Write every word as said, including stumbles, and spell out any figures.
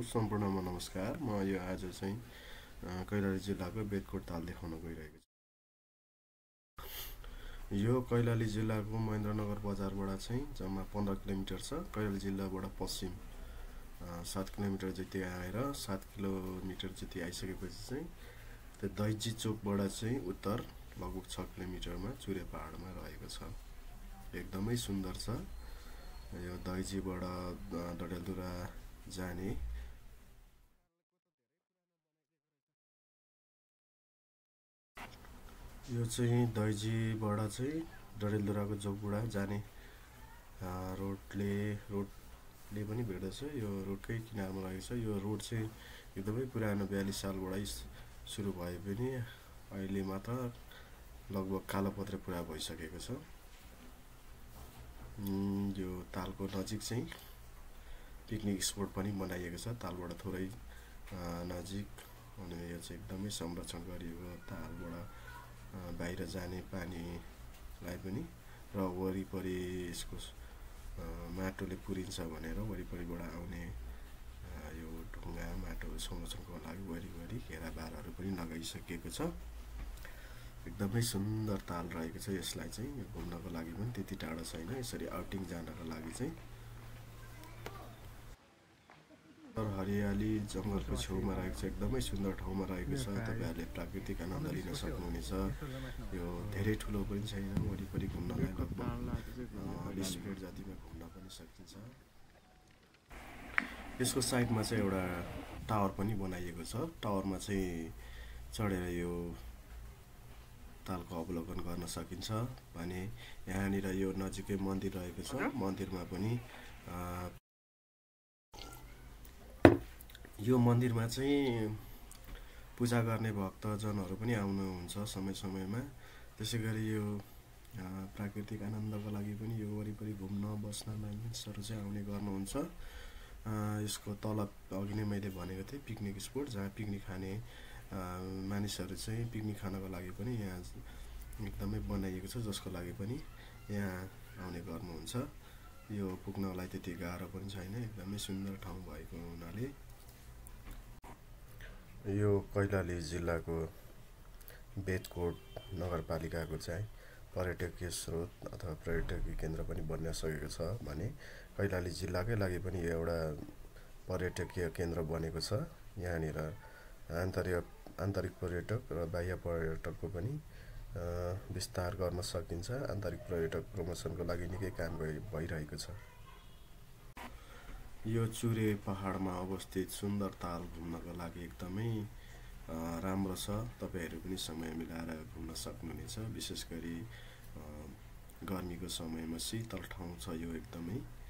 सम्पूर्णमा नमस्कार। म यो आज चाहिँ कैलाली जिल्लाको बेदकोट ताल देखाउन गइरहेको छु। यो कैलाली जिल्लाको महेन्द्रनगर बजारबाट चाहिँ जम्मा पन्ध्र किलोमिटर छ। कैलाली जिल्लाबाट पश्चिम सात किलोमिटर जति आएर सात किलोमिटर जति आइसकेपछि चाहिँ त्यो दैजी चोकबाट चाहिँ उत्तर लगभग छ किलोमिटरमा चुरे पहाडमा रहेको छ। एकदमै सुन्दर छ। यो दैजीबाट डडेलधुरा जाने यो चाहिँ दैजीबाट चाहिँ डडेलधुराको जोगबुढा जाने रोडले रोडले पनि भेट्दछ। यो रोडकै किनारमा रहेको छ। यो रोड चाहिँ एकदमै पुरानो बयालीस सालबाटै सुरु भए पनि अहिले मात्र लगभग कालोपत्रे पुरा भइसकेको छ। यो तालको नजिक चाहिँ पिकनिक स्पोट पनि बनाइएको छ। तालबाट थोरै नजिक अनि यो चाहिँ एकदमै संरक्षण गरिएको तालबाट बाहिर जाने पानीलाई पनि र वरिपरि यसको माटोले पुरिन्छ भनेर वरिपरिबाट आउने यो ढुङ्गा माटो संरक्षणको लागि वरिपरि घेराबारहरू पनि लगाइसकेको छ। एकदमै सुन्दर ताल रहेको छ। यसलाई चाहिँ घुम्नको लागि पनि त्यति टाढो छैन। यसरी आउटिङ जानको लागि चाहिँ हरियाली जङ्गलको छेउमा रहेको छ। एकदमै सुन्दर ठाउँमा रहेको छ। तपाईहरुले प्राकृतिक आनन्द लिन सक्नुहुनेछ। यो धेरै ठुलो पनि छैन। वरिपरि घुम्नलाई लगभग बीस मिनट जतिमा घुम्न पनि सकिन्छ। यसको साइडमा चाहिँ एउटा टावर पनि बनाइएको छ। टावरमा चाहिँ चढेर यो तालको अवलोकन गर्न सकिन्छ भने यहाँनिर यो नजिकै मन्दिर रहेको छ। मन्दिरमा पनि यो मन्दिरमा चाहिँ पूजा गर्ने भक्तजनहरू पनि आउनुहुन्छ समय समयमा। त्यसैगरी यो प्राकृतिक आनन्दको लागि पनि यो वरिपरि घुम्न बस्न मानिसहरू चाहिँ आउने गर्नुहुन्छ। यसको तल अघि नै मैले भनेको थिएँ पिकनिक स्पोट, जहाँ पिकनिक खाने मानिसहरू चाहिँ पिकनिक खानको लागि पनि यहाँ एकदमै बनाइएको छ, जसको लागि पनि यहाँ आउने गर्नुहुन्छ। यो पुग्नलाई त्यति गाह्रो पनि छैन। एकदमै सुन्दर ठाउँ भएको हुनाले यो कैलाली जिल्लाको बेदकोट नगरपालिकाको चाहिँ पर्यटकीय स्रोत अथवा पर्यटकीय केन्द्र पनि बन्न सकेको छ भने कैलाली जिल्लाकै लागि पनि एउटा पर्यटकीय केन्द्र बनेको छ। यहाँनिर आन्तरिक आन्तरिक पर्यटक र बाह्य पर्यटकको पनि विस्तार गर्न सकिन्छ। आन्तरिक पर्यटक प्रमोसनको लागि निकै काम भइरहेको छ। यो चुरे पहाडमा अवस्थित सुन्दर ताल घुम्नको लागि एकदमै राम्रो छ। तपाईहरु पनि समय मिलाएर घुम्न सक्नुहुनेछ। विशेष गरी गर्मीको समयमा शीतल ठाउँ छ यो एकदमै।